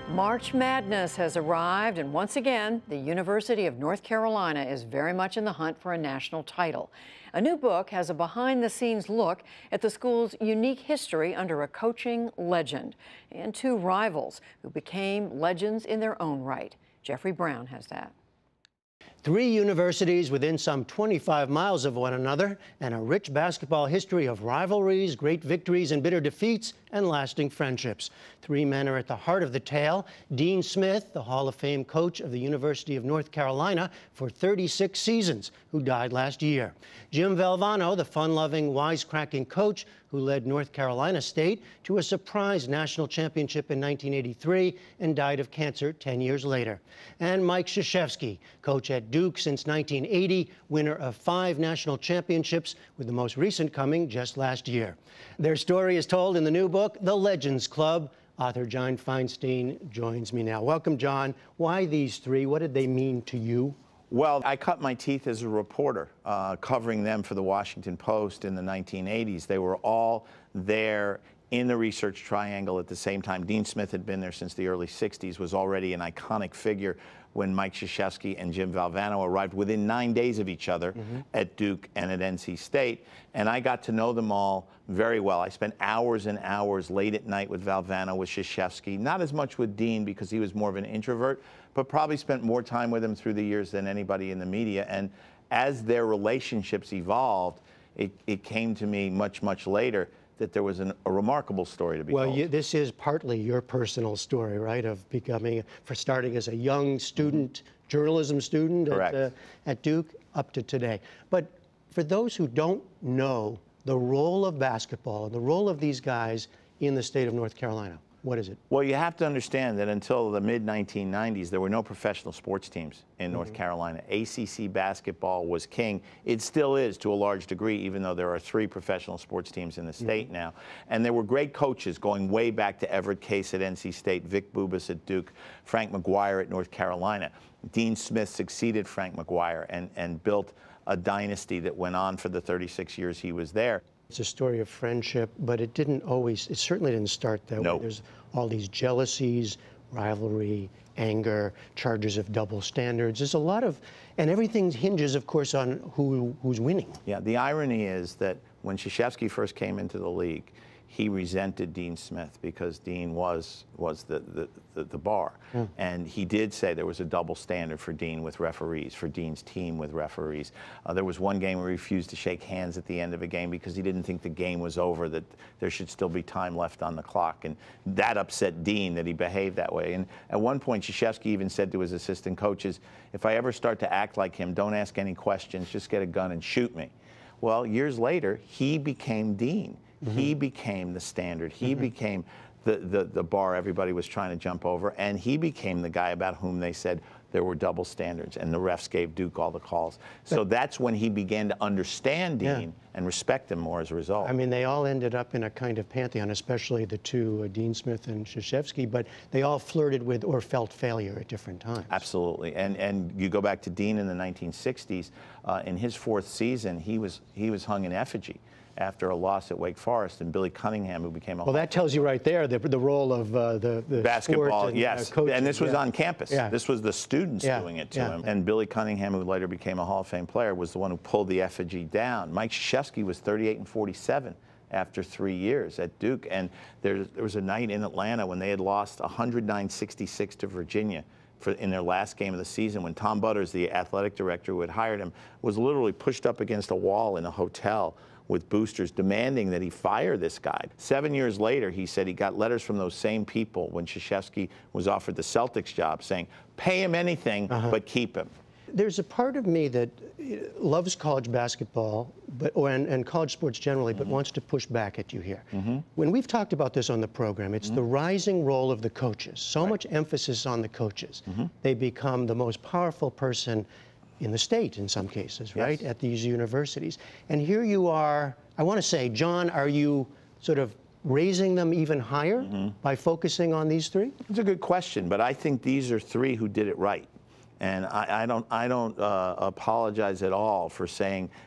March Madness has arrived, and once again, the University of North Carolina is very much in the hunt for a national title. A new book has a behind-the-scenes look at the school's unique history under a coaching legend and two rivals who became legends in their own right. Jeffrey Brown has that. Three universities within some 25 miles of one another, and a rich basketball history of rivalries, great victories and bitter defeats, and lasting friendships. Three men are at the heart of the tale. Dean Smith, the Hall of Fame coach of the University of North Carolina for 36 seasons, who died last year. Jim Valvano, the fun-loving, wisecracking coach who led North Carolina State to a surprise national championship in 1983 and died of cancer 10 years later. And Mike Krzyzewski, coach at Duke since 1980, winner of 5 national championships, with the most recent coming just last year. Their story is told in the new book, The Legends Club. Author John Feinstein joins me now. Welcome, John. Why these three? What did they mean to you? Well, I cut my teeth as a reporter, covering them for the Washington Post in the 1980s. They were all there in the research triangle at the same time. Dean Smith had been there since the early 60s, was already an iconic figure when Mike Krzyzewski and Jim Valvano arrived within 9 days of each other at Duke and at NC State. And I got to know them all very well. I spent hours and hours late at night with Valvano, with Krzyzewski, not as much with Dean because he was more of an introvert, but probably spent more time with him through the years than anybody in the media. And as their relationships evolved, it came to me much, much later that there was a remarkable story to be told. Well, this is partly your personal story, right, of becoming, for starting as a young student, journalism student at Duke, up to today. But for those who don't know the role of basketball and the role of these guys in the state of North Carolina, what is it? Well, you have to understand that until the mid-1990s, there were no professional sports teams in North Carolina. ACC basketball was king. It still is to a large degree, even though there are 3 professional sports teams in the state now. And there were great coaches going way back to Everett Case at NC State, Vic Bubas at Duke, Frank McGuire at North Carolina. Dean Smith succeeded Frank McGuire and built a dynasty that went on for the 36 years he was there. It's a story of friendship, but it certainly didn't start that way. There's all these jealousies, rivalry, anger, charges of double standards. There's a lot of, and everything hinges, of course, on who's winning. Yeah, the irony is that when Krzyzewski first came into the league, he resented Dean Smith because Dean was the bar. And he did say there was a double standard for Dean with referees, for Dean's team with referees. There was one game where he refused to shake hands at the end of a game because he didn't think the game was over, that there should still be time left on the clock. And that upset Dean that he behaved that way. And at one point, Krzyzewski even said to his assistant coaches, if I ever start to act like him, don't ask any questions, just get a gun and shoot me. Well, years later, he became Dean. He became the standard. He became the bar everybody was trying to jump over, and he became the guy about whom they said there were double standards, and the refs gave Duke all the calls. So that's when he began to understand Dean and respect him more as a result. I mean, they all ended up in a kind of pantheon, especially the two, Dean Smith and Krzyzewski, but they all flirted with or felt failure at different times. Absolutely. And you go back to Dean in the 1960s, in his 4th season, he was hung in effigy after a loss at Wake Forest, and Billy Cunningham, who became a well, that tells you right there the role of the basketball, and, coaching, and this was on campus. This was the students doing it to him. And Billy Cunningham, who later became a Hall of Fame player, was the one who pulled the effigy down. Mike Krzyzewski was 38 and 47 after 3 years at Duke, and there was a night in Atlanta when they had lost 109-66 to Virginia in their last game of the season, when Tom Butters, the athletic director who had hired him, was literally pushed up against a wall in a hotel with boosters demanding that he fire this guy. 7 years later, he said he got letters from those same people when Krzyzewski was offered the Celtics job saying, pay him anything, but keep him. There's a part of me that loves college basketball and college sports generally, but wants to push back at you here. When we've talked about this on the program, it's the rising role of the coaches. So much emphasis on the coaches. They become the most powerful person in the state in some cases, right, at these universities. And here you are, I want to say, John, are you sort of raising them even higher by focusing on these three? It's a good question, but I think these are 3 who did it right. And I don't apologize at all for saying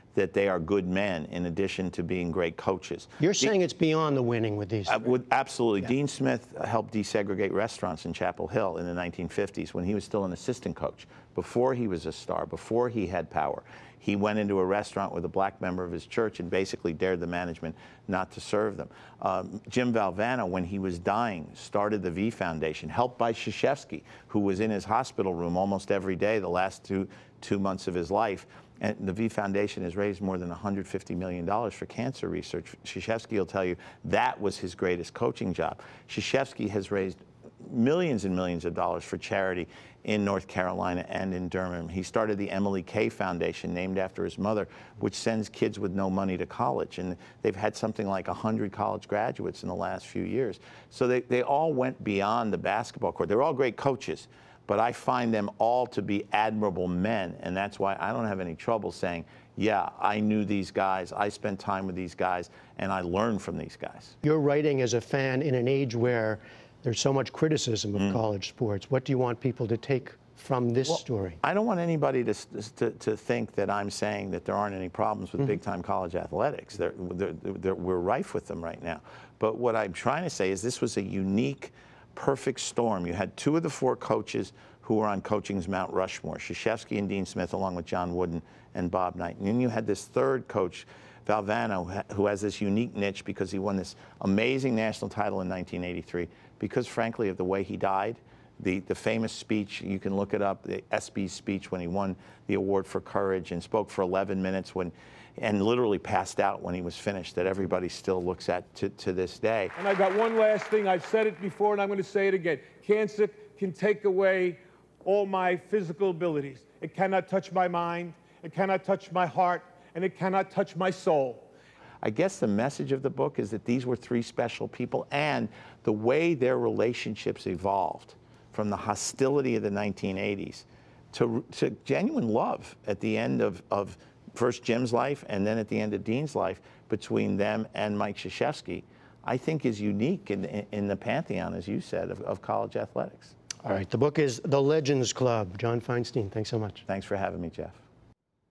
that they are good men in addition to being great coaches. You're saying it's beyond the winning with these? Absolutely. Yeah. Dean Smith helped desegregate restaurants in Chapel Hill in the 1950s when he was still an assistant coach. Before he was a star, before he had power, he went into a restaurant with a black member of his church and basically dared the management not to serve them. Jim Valvano, when he was dying, started the V Foundation, helped by Krzyzewski, who was in his hospital room almost every day the last two months of his life. And the V Foundation has raised more than $150 million for cancer research. Krzyzewski will tell you that was his greatest coaching job. Krzyzewski has raised millions and millions of dollars for charity in North Carolina and in Durham. He started the Emily Kay Foundation, named after his mother, which sends kids with no money to college. And they've had something like 100 college graduates in the last few years. So they all went beyond the basketball court. They're all great coaches, but I find them all to be admirable men, and that's why I don't have any trouble saying, yeah, I knew these guys, I spent time with these guys, and I learned from these guys. You're writing as a fan in an age where there's so much criticism of college sports. What do you want people to take from this story? I don't want anybody to think that I'm saying that there aren't any problems with big-time college athletics. We're rife with them right now. But what I'm trying to say is this was a unique, perfect storm. You had 2 of the 4 coaches who were on coaching's Mount Rushmore, Krzyzewski and Dean Smith, along with John Wooden and Bob Knight. And then you had this 3rd coach, Valvano, who has this unique niche because he won this amazing national title in 1983 because, frankly, of the way he died. The famous speech, you can look it up, the SB's speech when he won the award for courage and spoke for 11 minutes and literally passed out when he was finished, that everybody still looks at to this day. And I've got one last thing. I've said it before and I'm going to say it again. Cancer can take away all my physical abilities. It cannot touch my mind, it cannot touch my heart, and it cannot touch my soul. I guess the message of the book is that these were 3 special people, and the way their relationships evolved from the hostility of the 1980s to genuine love at the end of first Jim's life and then at the end of Dean's life between them and Mike Krzyzewski, I think is unique in the pantheon, as you said, of college athletics. All right, the book is The Legends Club. John Feinstein, thanks so much. Thanks for having me, Jeff.